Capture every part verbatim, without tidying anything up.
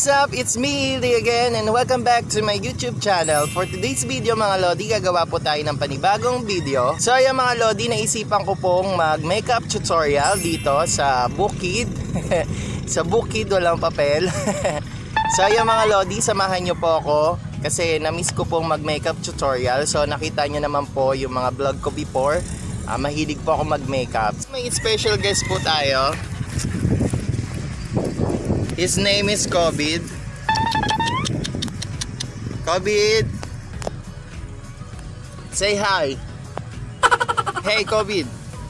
What's up? It's me, Lee again, and welcome back to my YouTube channel. For today's video mga Lodi, gagawa po tayo ng panibagong video. So ayan mga Lodi, naisipan ko pong mag makeup tutorial dito sa bukid. Sa bukid, walang papel. So ayan mga Lodi, samahan nyo po ako kasi na-miss ko pong mag makeup tutorial. So nakita nyo naman po yung mga vlog ko before. uh, Mahilig po ako mag makeup. May special guest po tayo. His name is COVID. COVID, say hi. Hey COVID.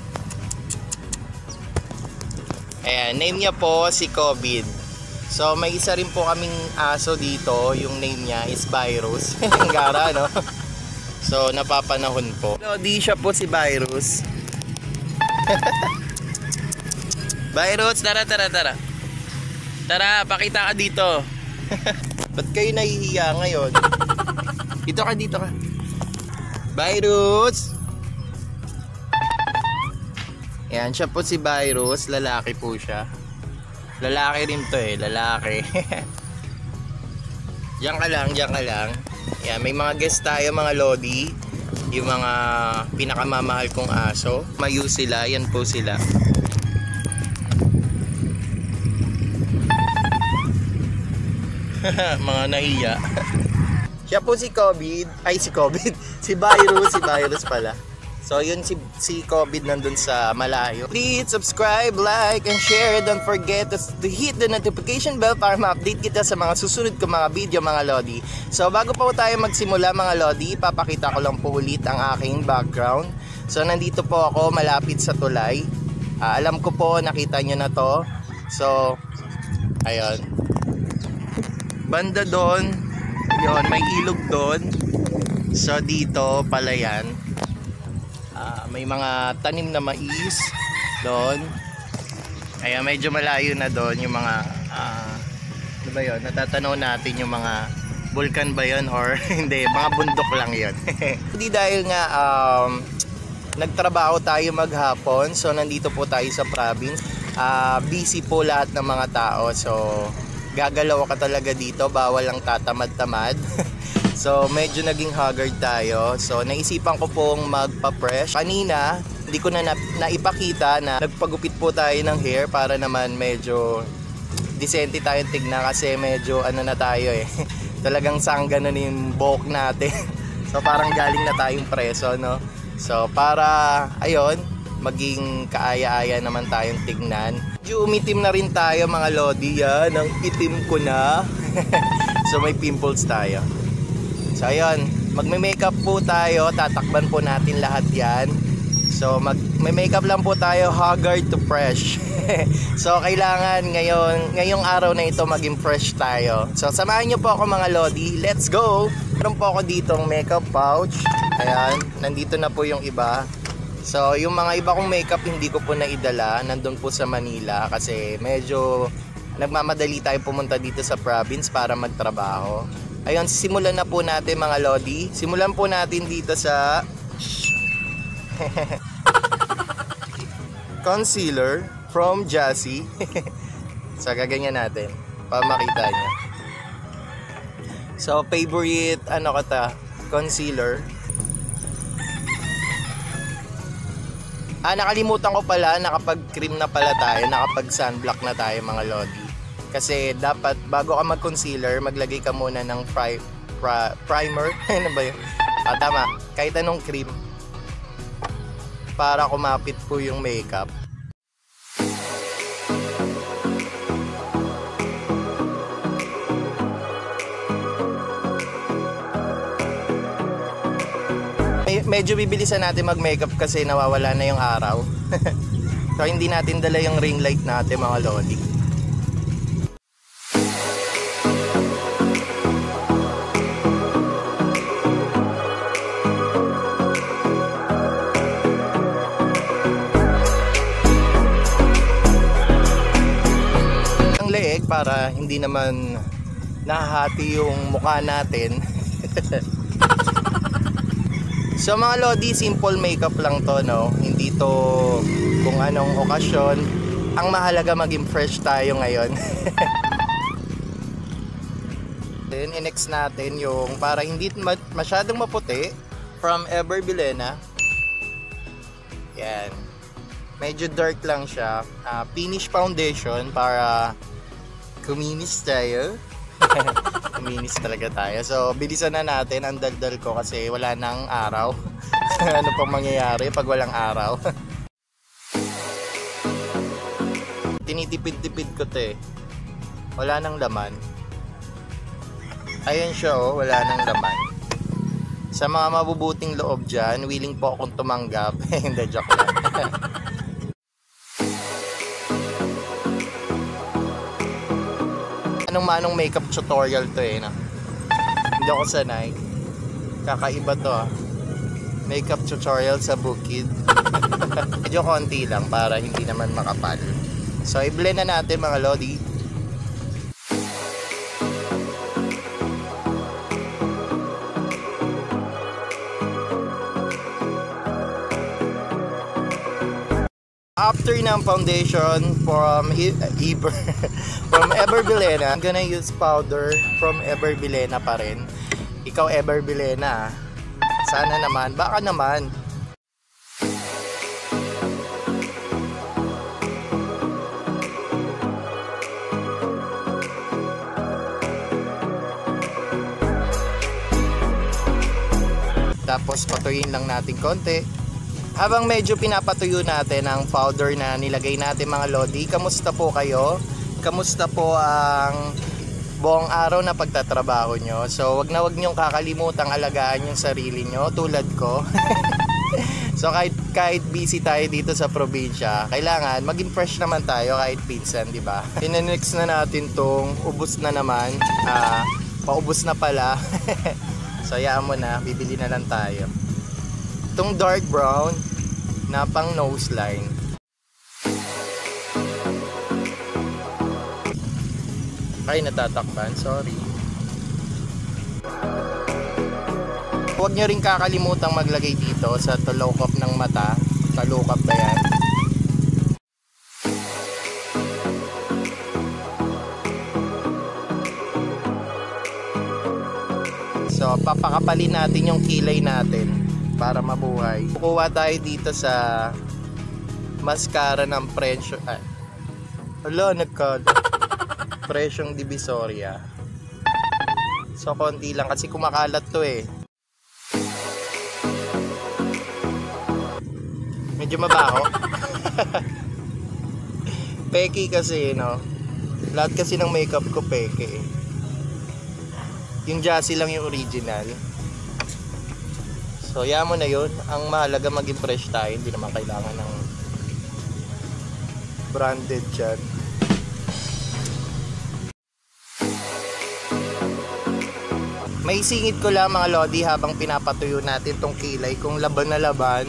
Ayan, name niya po si COVID. So may isa rin po kaming aso dito. Yung name niya is Virus. Ang gara, no? So napapanahon po. No, di siya po si Virus. Virus, tara tara tara. Tara, pakita ka dito. Ba't kayo nahihiya ngayon? Dito ka, dito ka. Virus! Yan, siya po si Virus. Lalaki po siya. Lalaki rin to eh, lalaki. Diyan ka lang, diyan ka lang. Yan, may mga guest tayo mga Lodi. Yung mga pinakamamahal kong aso. Mayu sila, yan po sila. Mga nahiya. Siya po si COVID. Ay si COVID. Si Virus. Si Virus pala. So yun si, si COVID nandun sa malayo. Please subscribe, like, and share. Don't forget to, to hit the notification bell para ma-update kita sa mga susunod ko mga video mga Lodi. So bago po tayo magsimula mga Lodi, papakita ko lang po ulit ang aking background. So nandito po ako malapit sa tulay. uh, Alam ko po nakita nyo na to. So ayun, banda doon, yun, may ilog doon. So dito pala yan. uh, May mga tanim na mais doon. Ayan, medyo malayo na doon yung mga uh, ano ba yun, natatanaw natin yung mga vulkan ba yun or hindi, mga bundok lang yun. Hindi, dahil nga um, nagtrabaho tayo maghapon. So nandito po tayo sa province. uh, Busy po lahat ng mga tao. So gagalaw ka talaga dito, bawal lang tatamad-tamad. So medyo naging haggard tayo. So naisipan ko pong magpa-fresh. Kanina hindi ko na, na naipakita na nagpagupit po tayo ng hair para naman medyo decente tayong tignan kasi medyo ano na tayo eh. Talagang sangga na yung buhok natin. So parang galing na tayong preso, no? So para ayun, maging kaaya-aya naman tayong tignan. Medyo umitim na rin tayo mga Lodi. Yan, ang itim ko na. So may pimples tayo. So ayun, magme-makeup po tayo. Tatakban po natin lahat yan. So mag may-makeup lang po tayo, haggard to fresh. So kailangan ngayon, ngayong araw na ito maging fresh tayo. So samahan nyo po ako mga Lodi. Let's go! Meron po ako ditong makeup pouch. Ayan, nandito na po yung iba. So yung mga iba kong makeup hindi ko po naidala, nandun po sa Manila kasi medyo nagmamadali tayo pumunta dito sa province para magtrabaho. Ayun, simulan na po natin mga Lodi. Simulan po natin dito sa concealer from Jassy. So gaganyan natin para makita nyo. So favorite ano kata concealer. Ah, nakalimutan ko pala, nakapag-cream na pala tayo, nakapag-sunblock na tayo mga Lodi. Kasi dapat bago ka mag-concealer, maglagay ka muna ng pri pri primer. Ano ba yun? Ah, tama, kahit anong cream. Para kumapit po yung makeup. Medyo bibilisan natin mag-makeup kasi nawawala na yung araw. So hindi natin dala yung ring light natin mga Lodi. Ang leeg para hindi naman nahahati yung mukha natin. So mga Lodi, simple makeup lang to, no? Hindi to kung anong okasyon. Ang mahalaga maging fresh tayo ngayon. natin, i-next natin yung para hindi masyadong maputi from Ever Bilena. Yan. Medyo dark lang siya. Uh, finish foundation para kuminis tayo. Kuminis talaga tayo. So, bilisan na natin. Ang daldal ko kasi wala nang araw. Ano pang mangyayari pag walang araw? Tinitipid-tipid ko to eh. Wala nang laman. Ayan siya oh, wala nang laman. Sa mga mabubuting loob dyan, willing po akong tumanggap. Hindi, joke lang. Anong manong makeup tutorial to eh, no? Hindi ako sanay. Kakaiba to ah. Makeup tutorial sa bukid. Medyo konti lang para hindi naman makapal. So, i-blend na natin mga lodi. After ng foundation from Ever from Ever Bilena, I'm gonna use powder from Ever Bilena pa rin. Ikaw Ever Bilena, sana naman, baka naman. Tapos patuyin lang natin konti. Habang medyo pinapatuyo natin ang powder na nilagay natin mga lodi, kamusta po kayo? Kamusta po ang buong araw na pagtatrabaho nyo? So wag na wag nyong kakalimutang alagaan yung sarili nyo tulad ko. So kahit, kahit busy tayo dito sa probinsya, kailangan maging fresh naman tayo kahit pinsan, di ba? Inenext na natin tong ubos na naman, uh, paubos na pala. So hayaan mo na, bibili na lang tayo. Itong dark brown na pang nose line. Ay, natatakpan, sorry. Huwag nyo rin kakalimutang maglagay dito sa talukap ng mata. Talukap ba yan? So, papakapalin natin yung kilay natin para mabuhay. Kukuha tayo dito sa mascara ng presyo. Ah, hala, nagka presyong Divisoria. So, konti lang kasi kumakalat to eh. Medyo mabaho. Peki kasi, no? Lahat kasi ng makeup ko peke eh. Yung Jassy lang yung original. So, yan mo na yun. Ang mahalaga maging fresh tayo. Hindi naman kailangan ng branded dyan. May singit ko lang mga lodi habang pinapatuyo natin tong kilay kung laban na laban.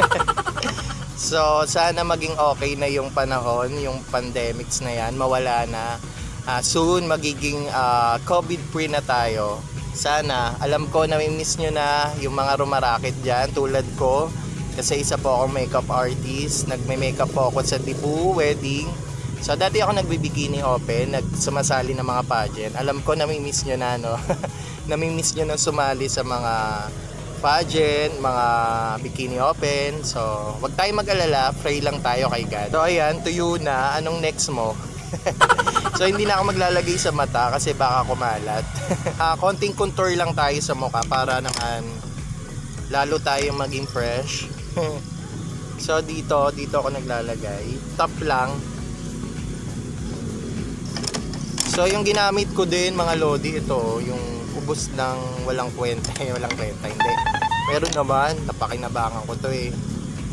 So, sana maging okay na yung panahon, yung pandemics na yan. Mawala na. Uh, soon, magiging uh, COVID-free na tayo. Sana, alam ko nami-miss nyo na yung mga rumaraket dyan tulad ko. Kasi isa po akong makeup artist. Nagme-makeup po ako sa Dibu wedding. So dati ako nagbibikini open, nagsumasali ng mga pageant. Alam ko nami-miss nyo na, no? Nami-miss nyo na sumali sa mga pageant, mga bikini open. So wag tayo mag-alala, pray lang tayo kay God. So ayan, tuyo na. Anong next mo? So hindi na ako maglalagay sa mata kasi baka kumalat. uh, konting contour lang tayo sa mukha para naman lalo tayong maging fresh. So dito, dito ako naglalagay. Top lang. So yung ginamit ko din mga lodi, ito yung ubos ng walang kwenta. Walang kwenta, hindi. Meron naman, napakinabangan ko to eh.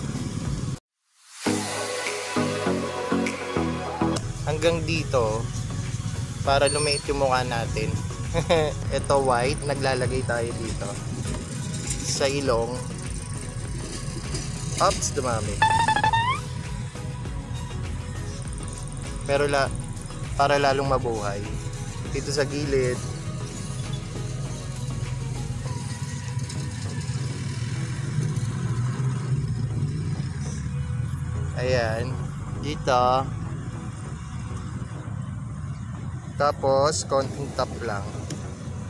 Hanggang dito para lumait yung mukha natin. Ito white, naglalagay tayo dito sa ilong. Oops, dumami. Pero la, para lalong mabuhay. Dito sa gilid. Ayan, dito. Tapos konting top lang.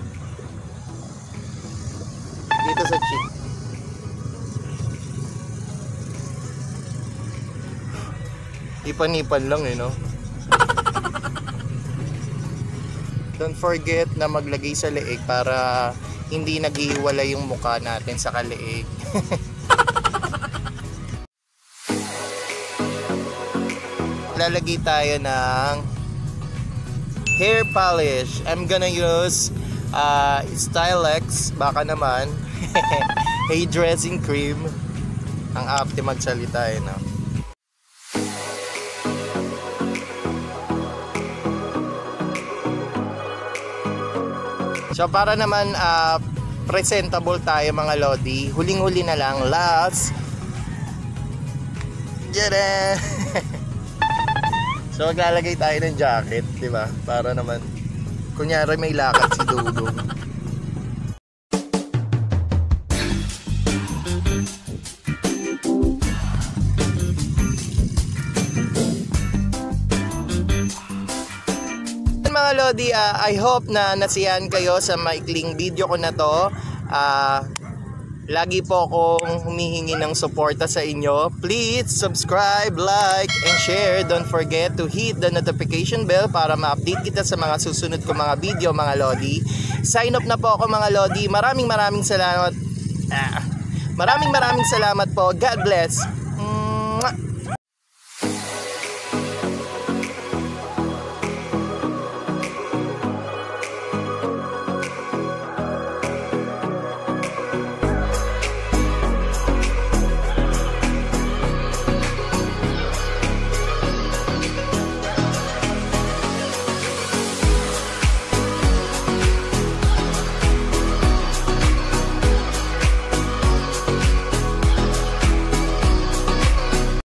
Ipan-ipan lang eh, no? Don't forget na maglagay sa leeg para hindi naghihiwala yung mukha natin sa kaleeg. Lalagay tayo ng hair polish. I'm gonna use uh, Stylex, baka naman. Hair dressing cream. Ang apte magsalita eh, no? So para naman uh, presentable tayo mga lodi, huling-huli na lang, last. Diyan. So maglalagay tayo ng jacket, di ba? Para naman kunyari may lakad si Dudong. Mga lodi, uh, I hope na nasiyahan kayo sa maikling video ko na to. Uh, lagi po akong humihingi ng suporta sa inyo. Please subscribe, like, and share. Don't forget to hit the notification bell para ma-update kita sa mga susunod ko mga video mga lodi. Sign up na po ako mga lodi. Maraming maraming salamat. Ah, maraming maraming salamat po. God bless.